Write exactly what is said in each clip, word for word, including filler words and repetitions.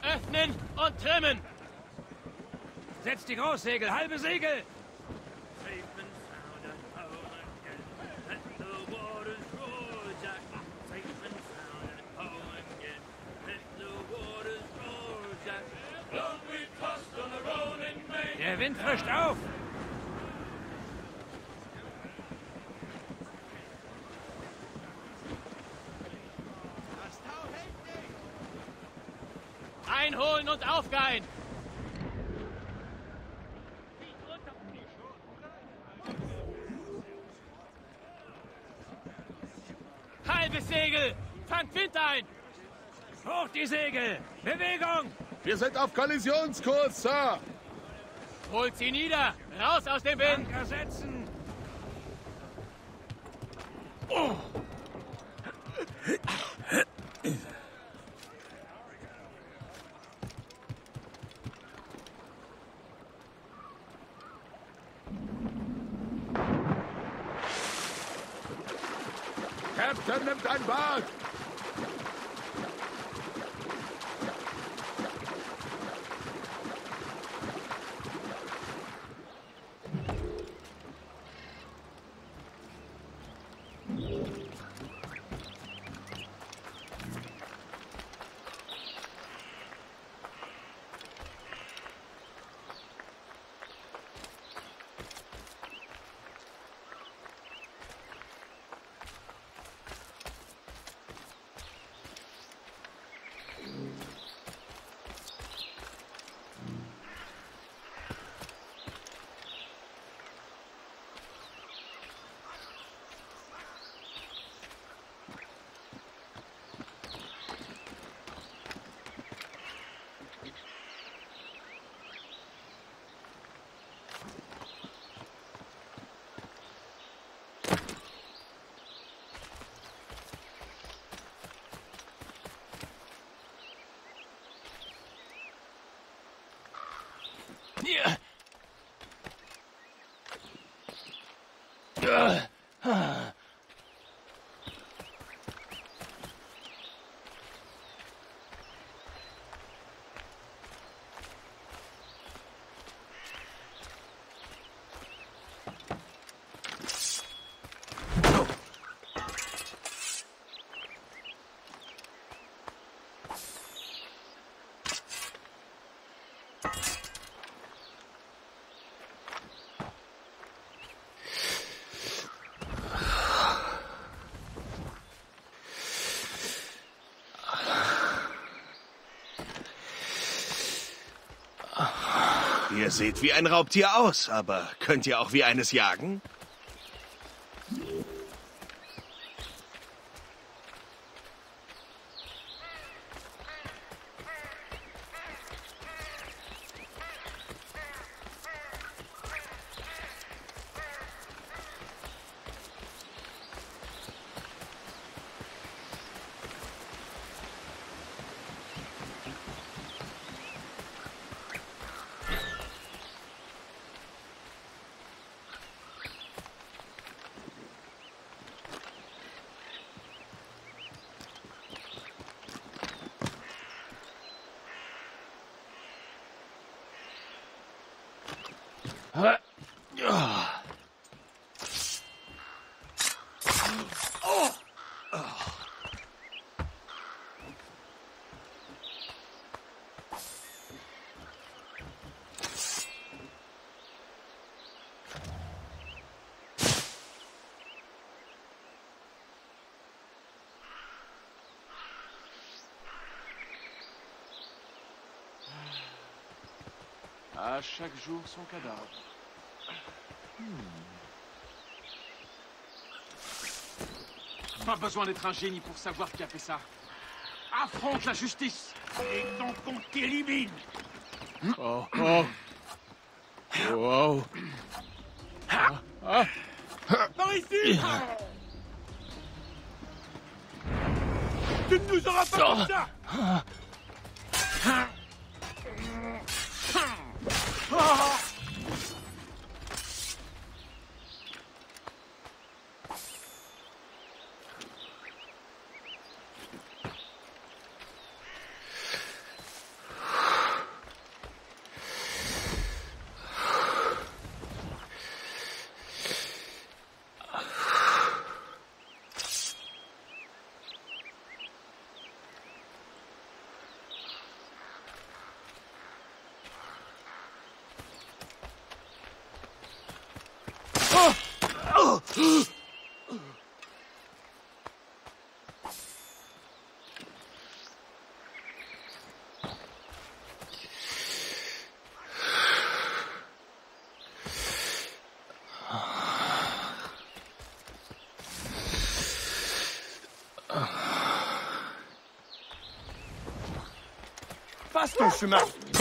öffnen und trimmen. Setzt die Großsegel, halbe Segel. Der Wind frischt auf. Einholen und aufgeilen. Halbes Segel. Fangt Wind ein. Hoch die Segel. Bewegung. Wir sind auf Kollisionskurs, Sir. Holt sie nieder. Raus aus dem Wind. Anker setzen. Oh. Captain nimmt ein Bad. Ja. Ja. Ihr seht wie ein Raubtier aus, aber könnt ihr auch wie eines jagen? À chaque jour, son cadavre. Hmm. Pas besoin d'être un génie pour savoir qui a fait ça. Affronte la justice et ton compte t'élimine. Oh, oh. Wow. Ah, ah. Par ici. Tu ne nous auras pas comme ça. fasse ton chemin.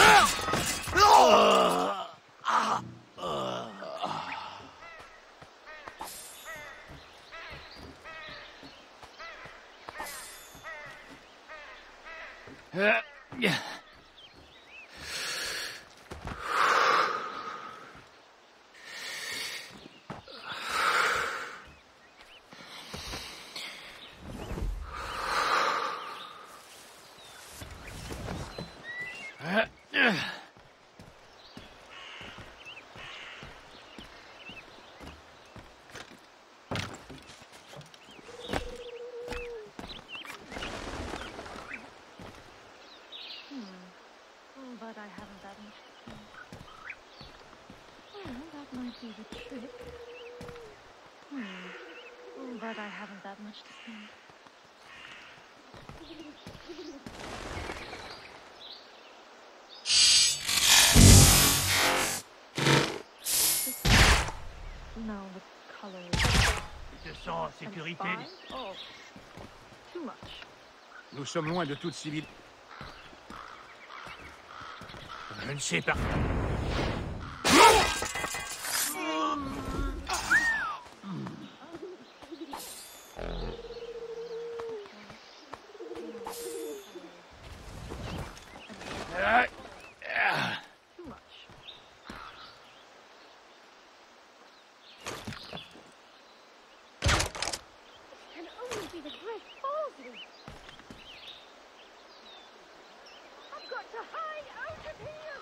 But I haven't that much to spend. Well, that might be the trick. Hmm. But I haven't that much to spend. No, the color is... Tu te sens en sécurité? Fine? Oh, too much. Nous sommes loin de toute civilisation. Je ne sais pas. Too much. This can only be the Great Falls Leaf. I've got to hide out of here!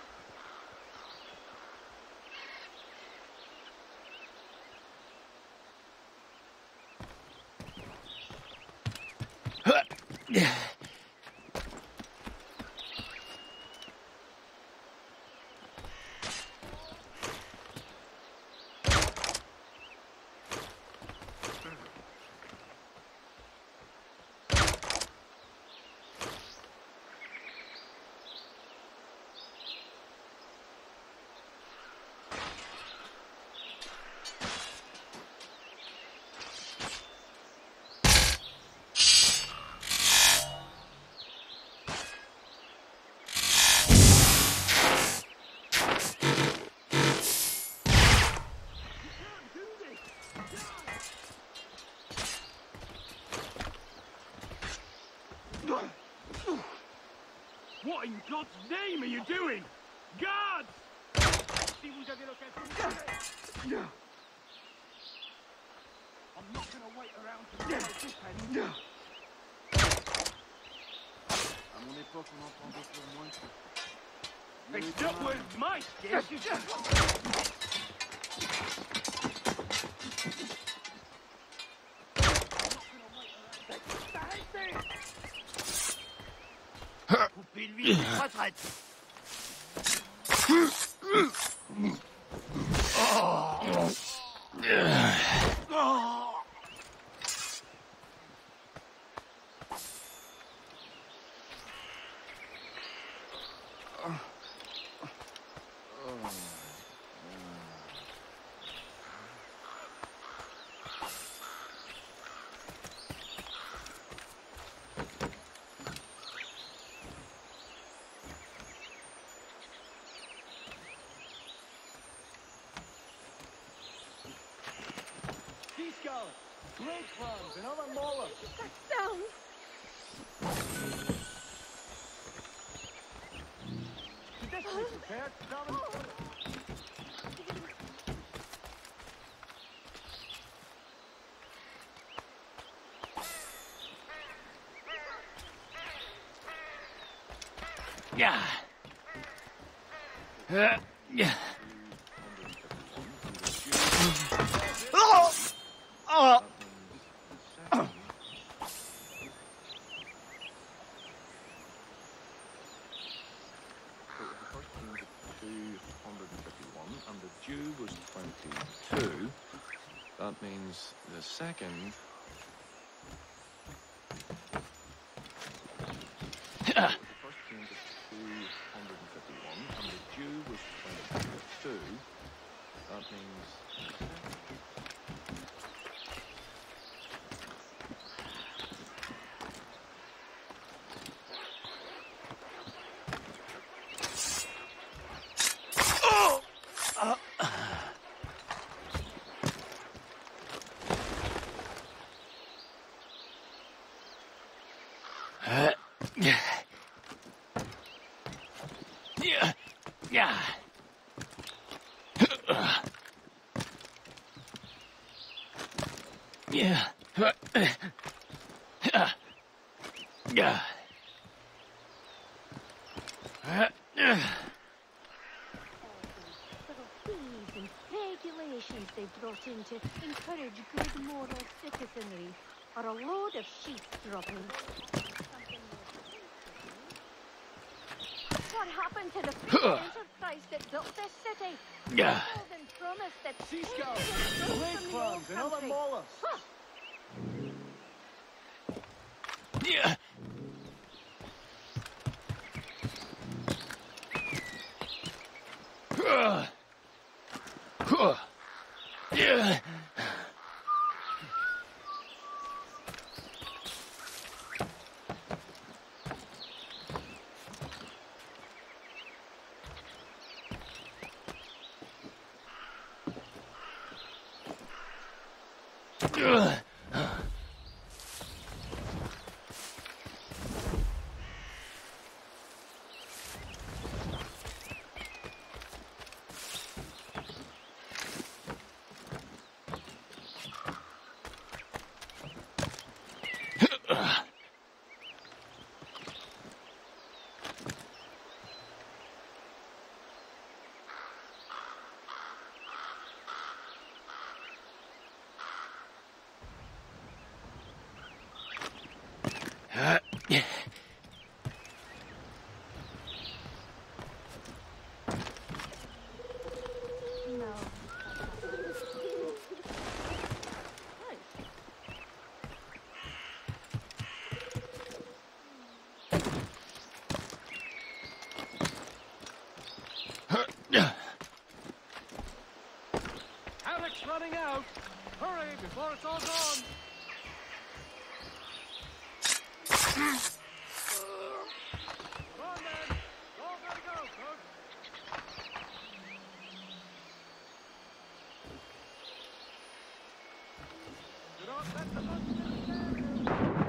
What in God's name are you doing? Guards! Si vous avez l'occasion... I'm not gonna wait around to do this, Penny. À mon époque, on entendait pour moins que... It's not worth my skin. Coupez-lui une retraite. Great farms and other mollusks. That sounds... Traditionally prepared salmon. Yeah. Uh, yeah. Oh! Oh! And the Jew was twenty-two. That means the second... the first came to two hundred fifty-one, and the Jew was twenty-two. That means the second... Uh, yeah. Yeah. Yeah. Yeah. Yeah. Fees and regulations they brought in to encourage good moral citizenry are a load of sheep dropping. What happened to the free enterprise that built this city? Yeah. Told and promised that Sea anything scouts, was built lake from the old clams, and other country. mollusks. Huh. Yeah. Yeah. Uh, yeah. No. Alec's running out. Hurry before it's all gone. Come on, then. All gotta go, folks. Do not let the monsters scare you.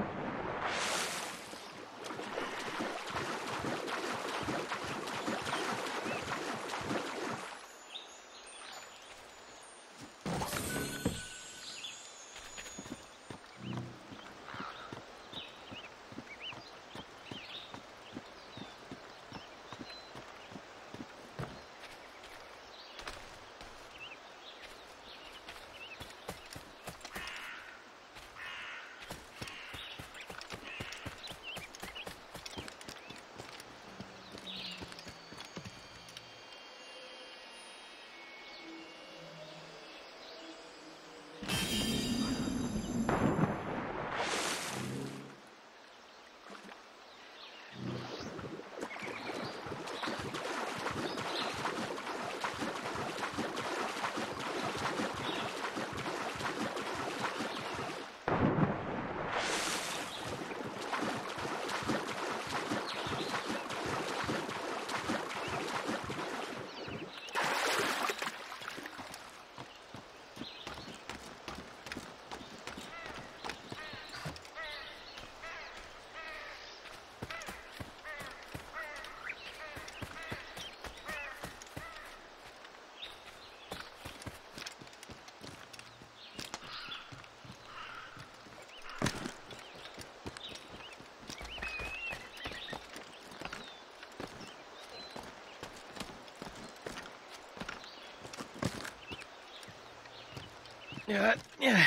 Yeah. Yeah.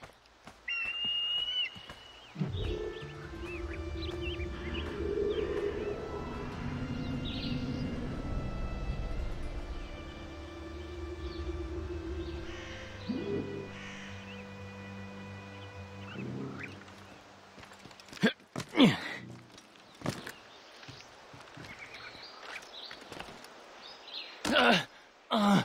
Uh, uh.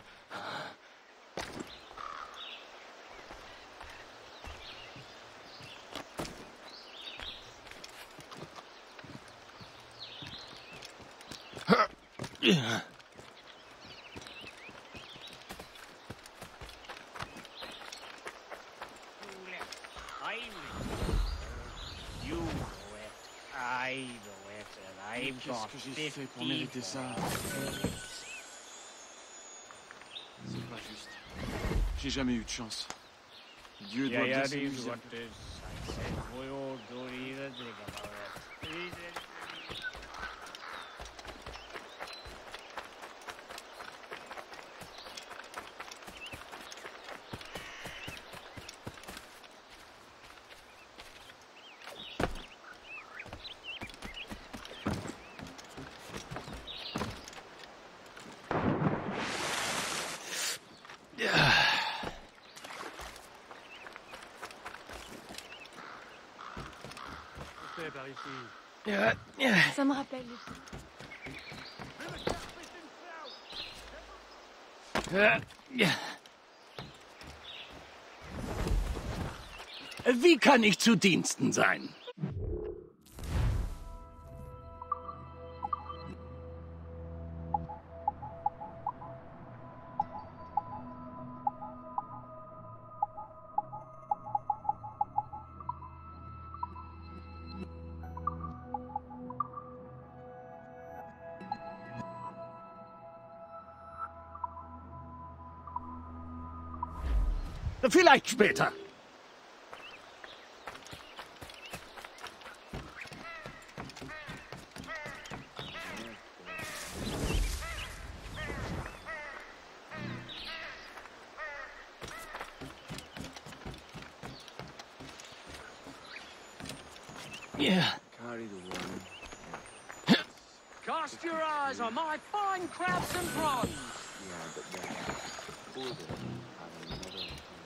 Yeah. You know it. I know it, and I've Qu'est-ce got que j'ai fait pour mériter ça? C'est pas juste. J'ai jamais eu de chance. Dieu doit bien se misère. Ça me rappelle. Wie kann ich zu Diensten sein? Vielleicht später. Yeah. Carry the one. Cast your eyes on my fine crabs and prawns. Yeah, but then before them, have another.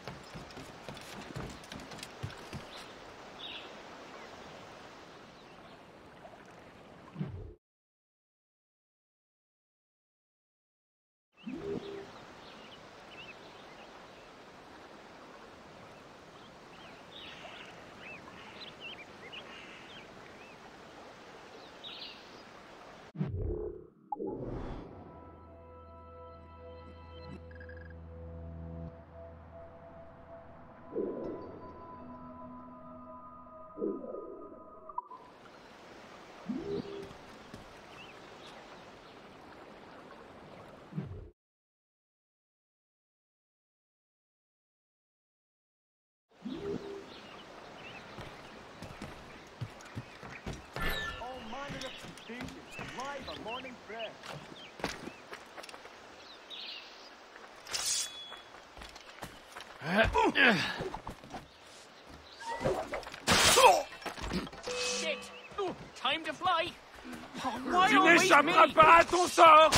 Live on Morning Press. Shit! Ooh, time to fly! Oh, why Tu always n'échapperas me? pas à ton sort!